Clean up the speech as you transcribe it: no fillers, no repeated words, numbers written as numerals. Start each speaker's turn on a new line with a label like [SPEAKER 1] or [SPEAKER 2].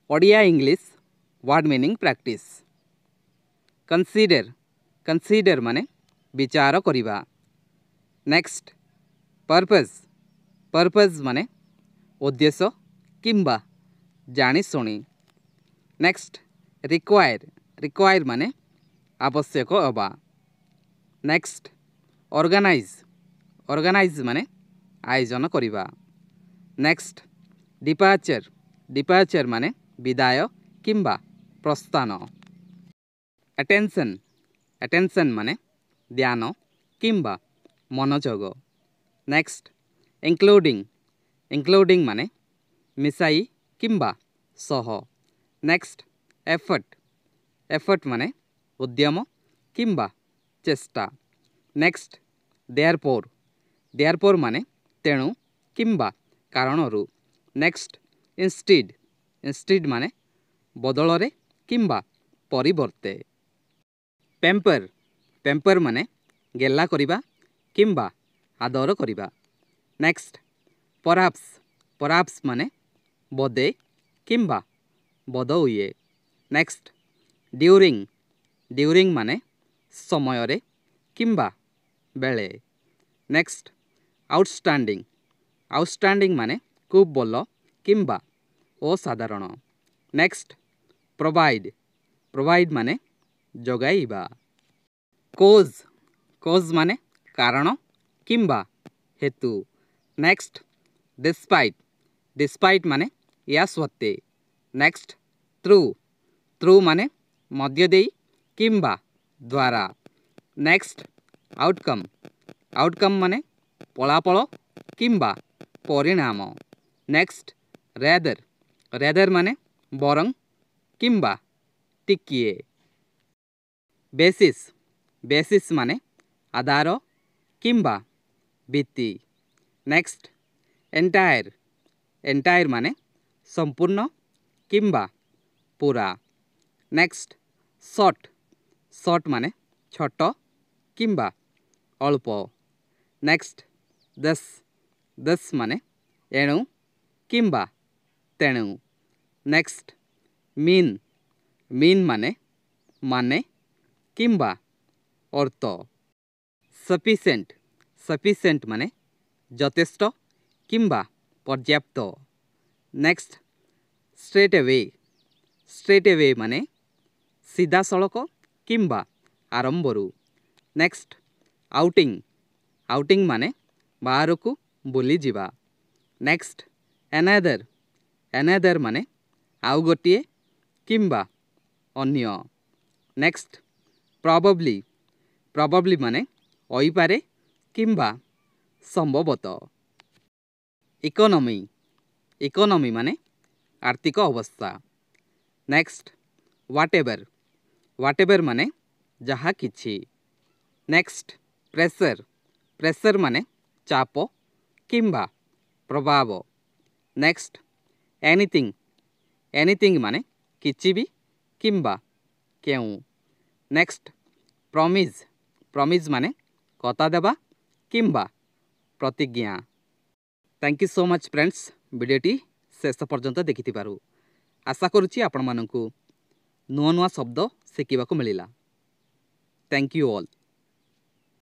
[SPEAKER 1] Odia English word meaning practice consider consider माने विचार करिबा नेक्स्ट पर्पस पर्पस माने उद्देश्य किंबा जानी सुनी नेक्स्ट रिक्वायर रिक्वायर माने आवश्यक हवा नेक्स्ट ऑर्गेनाइज ऑर्गेनाइज माने आयोजन करिबा नेक्स्ट डिपार्चर डिपार्चर माने विदाय किंबा प्रस्थान अटेंशन अटेंशन माने ध्यान किंबा मनोयोग नेक्स्ट इंक्लूडिंग इंक्लूडिंग माने मिसाई किंबा सह नेक्स्ट एफर्ट एफर्ट माने उद्यम किंबा चेष्टा नेक्स्ट देयरफोर माने तेणु किंबा कारणरू नेक्स्ट इंस्टीड इंस्टीड माने बदलरे किंबा परिवर्ते पेम्पर पेम्पर माने गेला करिबा किंबा आदर करिबा नेक्स्ट परहाप्स परहाप्स माने बदे किंबा बद हुए नेक्स्ट ड्यूरिंग ड्यूरिंग माने समय रे किंबा बेले नेक्स्ट आउटस्टैंडिंग आउटस्टैंडिंग माने खूब बोल किंबा असाधारण नेक्स्ट प्रोवाइड प्रोवाइड माने जगाइबा कोज कोज माने कारण किंबा हेतु नेक्स्ट डिस्पाइट डिस्पाइट माने या सत्ते नेक्स्ट थ्रू थ्रू माने मध्य देई किंबा द्वारा नेक्स्ट आउटकम आउटकम माने फलाफल किंबा परिणाम नेक्स्ट रेदर रेदर माने बरं किंबा टिकिए बेसिस बेसिस माने आधार किंबा भित्ति नेक्स्ट एंटायर एंटायर माने संपूर्ण किंबा पूरा नेक्स्ट शॉर्ट शॉर्ट माने छोट किंबा अल्प नेक्स्ट दस दस माने एणु किंबा तेणु नेक्स्ट मीन मीन माने माने किंबा अर्थ सफिशिएंट सफिशिएंट माने यथेष्ट किंबा पर्याप्त नेक्स्ट स्ट्रेट अवे माने सीधा सड़क किंबा आरंभरू नेक्स्ट आउटिंग आउटिंग माने बाहर को बुली जिबा नेक्स्ट एनादर एनादर माने आउ गोटिए किंबा अन्य नेक्स्ट प्रोबेबली प्रोबेबली माने होई पारे किंबा संभवतः इकोनॉमी इकोनॉमी माने आर्थिक अवस्था नेक्स्ट व्हाटएवर माने जहा किछि नेक्स्ट प्रेशर प्रेशर माने चाप किंबा प्रभाव नेक्स्ट एनीथिंग एनीथिंग माने किछि भी किंबा केउ नेक्स्ट प्रॉमिस प्रॉमिस माने कथा देबा किंबा प्रतिज्ञा thank you so much friends वीडियोटी शेष पर्यंत देखिथिबारु आशा करुछि आपण माननकु नुआ नुआ शब्द शिखिबाकु मिलिला थैंक यू ऑल।